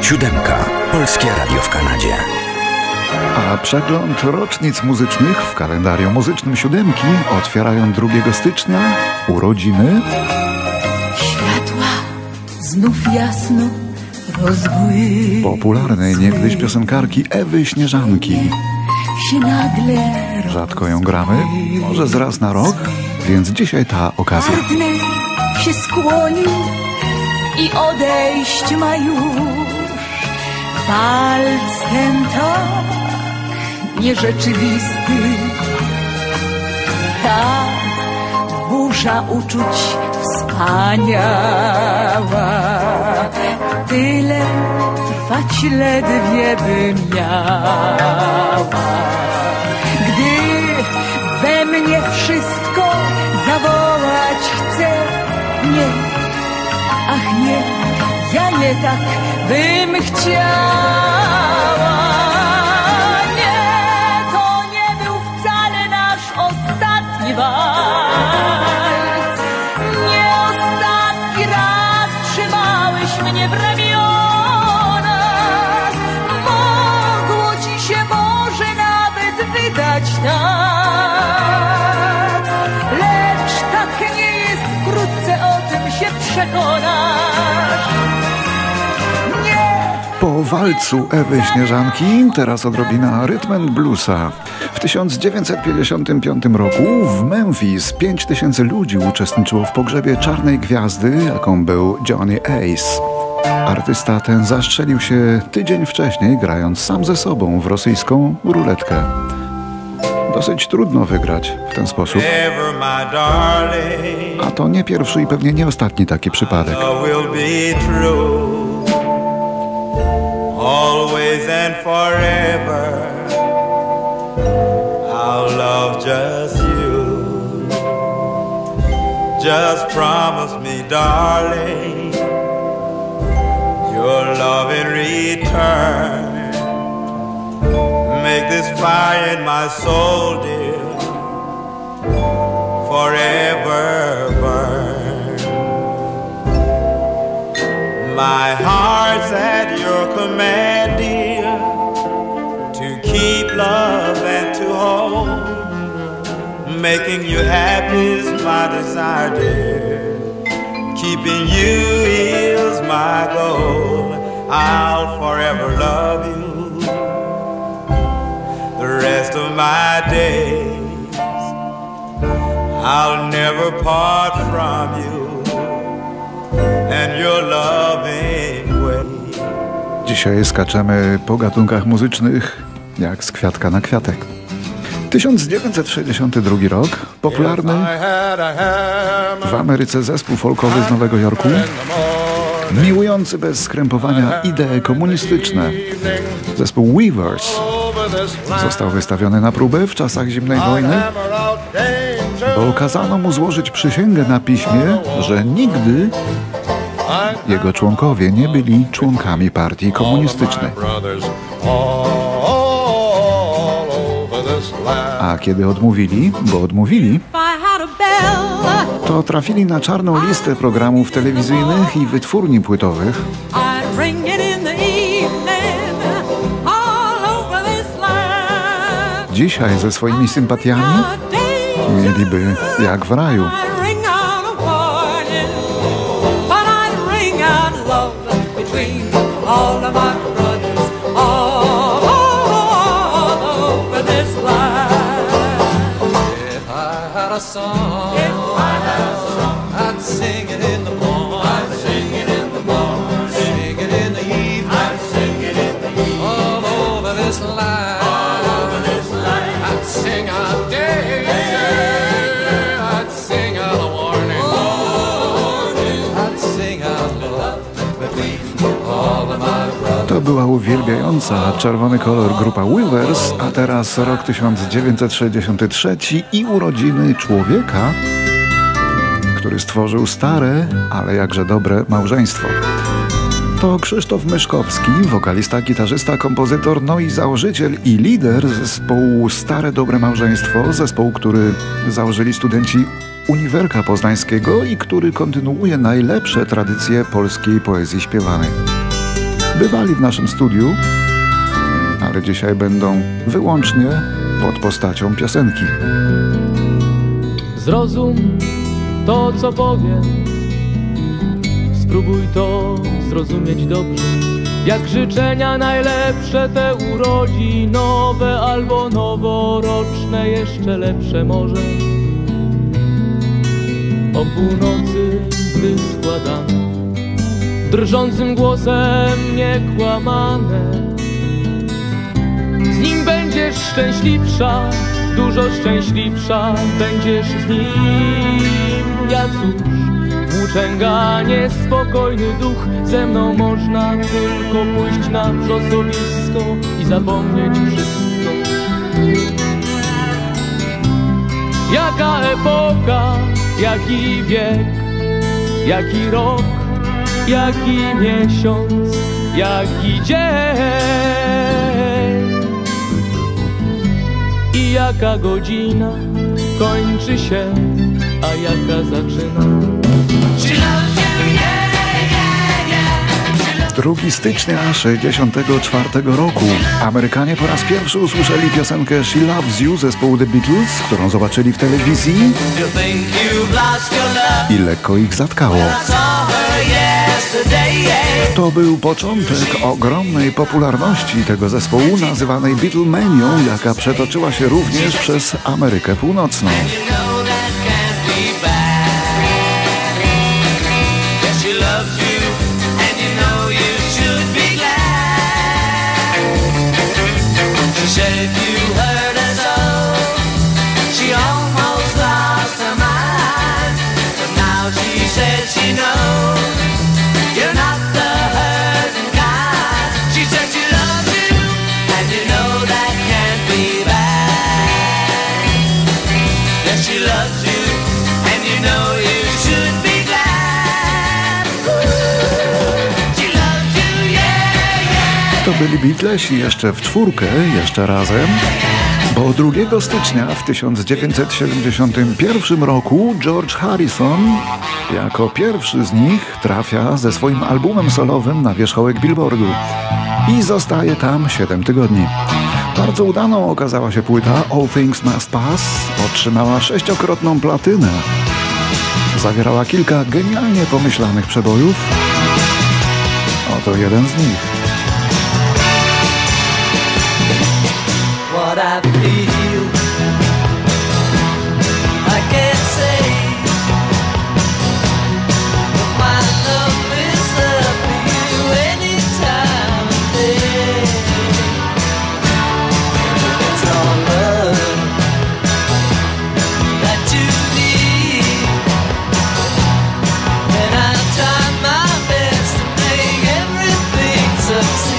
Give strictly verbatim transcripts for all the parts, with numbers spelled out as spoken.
Siódemka. Polskie Radio w Kanadzie. A przegląd rocznic muzycznych w kalendarium muzycznym Siódemki otwierają drugiego stycznia urodziny światła znów jasno rozbły popularnej niegdyś piosenkarki Ewy Śnieżanki. się nagle Rzadko ją gramy, może z raz na rok, więc dzisiaj ta okazja. Partner się skłonił i odejść ma już. Walc ten tak nierzeczywisty, ta burza uczuć wspaniała. Tyle trwać ledwie by miała. Gdy we mnie wszystko zawołać chce, nie, ach nie, ja nie tak bym chciała. Nie, to nie był wcale nasz ostatni wals. Nie ostatni raz trzymałeś mnie w ramionach. Mogło ci się może nawet wydać tak, lecz tak nie jest, wkrótce o tym się przekonasz. Po walcu Ewy Śnieżanki teraz odrobina rytm and bluesa. W tysiąc dziewięćset pięćdziesiątym piątym roku w Memphis pięć tysięcy ludzi uczestniczyło w pogrzebie czarnej gwiazdy, jaką był Johnny Ace. Artysta ten zastrzelił się tydzień wcześniej, grając sam ze sobą w rosyjską ruletkę. Dosyć trudno wygrać w ten sposób. A to nie pierwszy i pewnie nie ostatni taki przypadek. Always and forever, I'll love just you. Just promise me, darling, your love in return. Make this fire in my soul, dear, forever burn. My heart's at your command, dear, to keep love and to hold. Making you happy is my desire, dear. Keeping you is my goal. I'll forever love you the rest of my days. I'll never part from you and your loving way. Dzisiaj skaczemy po gatunkach muzycznych jak z kwiatka na kwiatek. tysiąc dziewięćset sześćdziesiąty drugi rok. Popularny w Ameryce zespół folkowy z Nowego Jorku, miłujący bez skrępowania idee komunistyczne. Zespół Weavers został wystawiony na próbę w czasach zimnej wojny, bo kazano mu złożyć przysięgę na piśmie, że nigdy jego członkowie nie byli członkami partii komunistycznej. A kiedy odmówili, bo odmówili, to trafili na czarną listę programów telewizyjnych i wytwórni płytowych. Dzisiaj ze swoimi sympatiami mieliby jak w raju. To była uwielbiająca czerwony kolor grupa Weavers, a teraz rok tysiąc dziewięćset sześćdziesiąty trzeci i urodziny człowieka, który stworzył stare, ale jakże dobre małżeństwo. To Krzysztof Myszkowski, wokalista, gitarzysta, kompozytor, no i założyciel i lider zespołu Stare Dobre Małżeństwo, zespołu, który założyli studenci Uniwerka Poznańskiego i który kontynuuje najlepsze tradycje polskiej poezji śpiewanej. Bywali w naszym studiu, ale dzisiaj będą wyłącznie pod postacią piosenki. Zrozum to, co powiem, spróbuj to zrozumieć dobrze. Jak życzenia najlepsze te urodzinowe albo noworoczne, jeszcze lepsze może. O północy, gdy składane drżącym głosem niekłamane, z nim będziesz szczęśliwsza, dużo szczęśliwsza będziesz z nim. Ja cóż, włóczęga, niespokojny duch, ze mną można tylko pójść na wrzosowisko i zapomnieć wszystko. Jaka epoka, jaki wiek, jaki rok, jaki miesiąc, jaki dzień i jaka godzina kończy się, a jaka zaczyna. drugiego stycznia sześćdziesiątego czwartego roku Amerykanie po raz pierwszy usłyszeli piosenkę She Loves You zespołu The Beatles, którą zobaczyli w telewizji i lekko ich zatkało. To był początek ogromnej popularności tego zespołu, nazywanej Beatlemanią, jaka przetoczyła się również przez Amerykę Północną. To byli Beatlesi jeszcze w czwórkę, jeszcze razem, bo drugiego stycznia w tysiąc dziewięćset siedemdziesiątym pierwszym roku George Harrison jako pierwszy z nich trafia ze swoim albumem solowym na wierzchołek Billboardu i zostaje tam siedem tygodni. Bardzo udaną okazała się płyta All Things Must Pass, otrzymała sześciokrotną platynę. Zawierała kilka genialnie pomyślanych przebojów. Oto jeden z nich. What I feel, I can't say, but my love is up for you anytime of day. It's all love that you need, and I try my best to make everything succeed.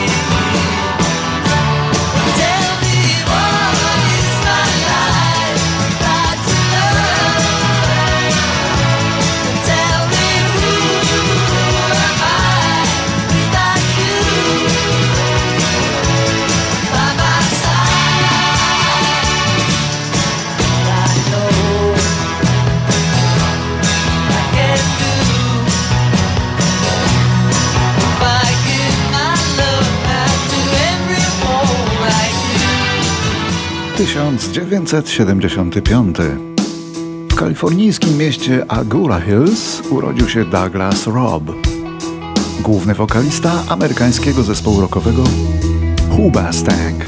tysiąc dziewięćset siedemdziesiąty piąty. W kalifornijskim mieście Agoura Hills urodził się Douglas Robb, główny wokalista amerykańskiego zespołu rockowego Hoobastank.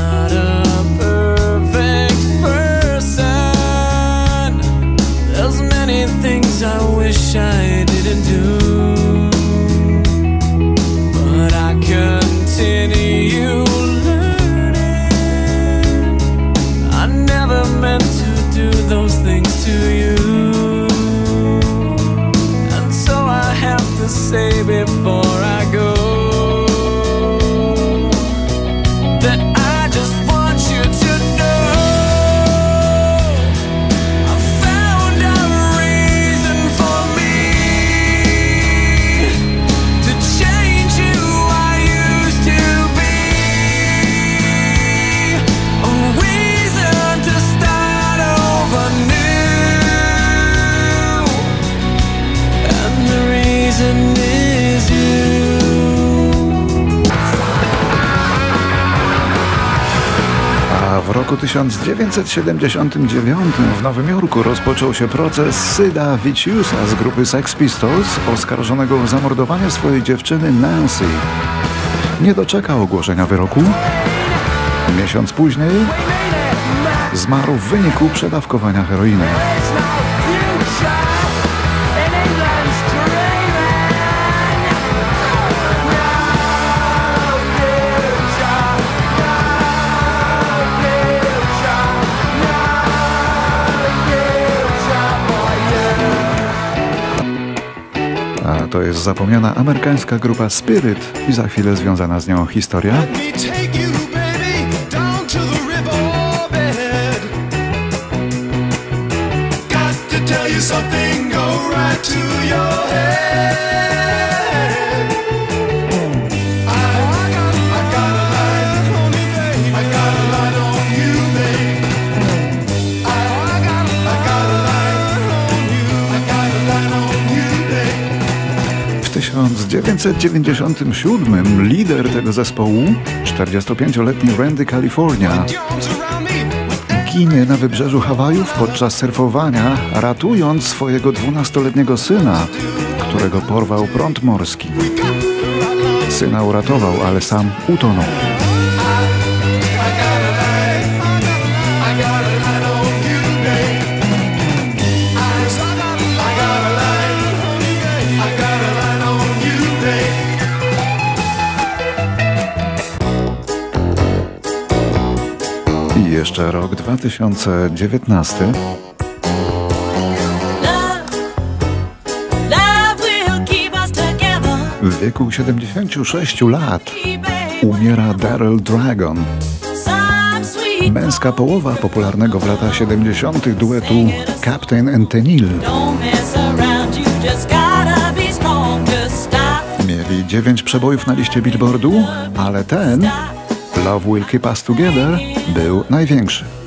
Meant to do those things to you, and so I have to say before I go that I just want you to know I found a reason for me to change who I used to be, a reason to start over new, and the reason is you. W roku tysiąc dziewięćset siedemdziesiątym dziewiątym w Nowym Jorku rozpoczął się proces Syda Viciousa z grupy Sex Pistols, oskarżonego o zamordowanie swojej dziewczyny Nancy. Nie doczekał ogłoszenia wyroku. Miesiąc później zmarł w wyniku przedawkowania heroiny. A to jest zapomniana amerykańska grupa Spirit i za chwilę związana z nią historia. W tysiąc dziewięćset dziewięćdziesiątym siódmym lider tego zespołu, czterdziestopięcioletni Randy California, ginie na wybrzeżu Hawajów podczas surfowania, ratując swojego dwunastoletniego syna, którego porwał prąd morski. Syna uratował, ale sam utonął. I jeszcze rok dwa tysiące dziewiętnasty. W wieku siedemdziesięciu sześciu lat umiera Daryl Dragon. Męska połowa popularnego w latach siedemdziesiątych duetu Captain and Tennille. Mieli dziewięć przebojów na liście Billboardu, ale ten, Love Will Keep Us Together, był największy.